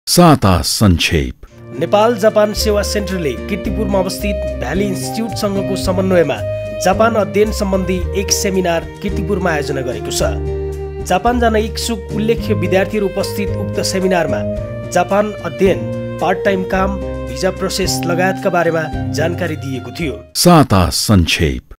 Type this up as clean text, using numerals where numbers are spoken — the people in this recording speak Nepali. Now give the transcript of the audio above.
साता संक्षेप। नेपाल जापान सेवा सेन्टरले कीर्तिपुरमा अवस्थित भ्याली इन्स्टिच्युटसँगको समन्वयमा जापान अध्ययन सम्बन्धी एक सेमिनार कीर्तिपुरमा आयोजना गरेको छ। जापान जान इच्छुक उल्लेख्य विद्यार्थीहरू उपस्थित उक्त सेमिनारमा जापान अध्ययन, पार्ट टाइम काम, भिजा प्रोसेस लगायतका बारेमा जानकारी दिएको थियो। साता संक्षेप।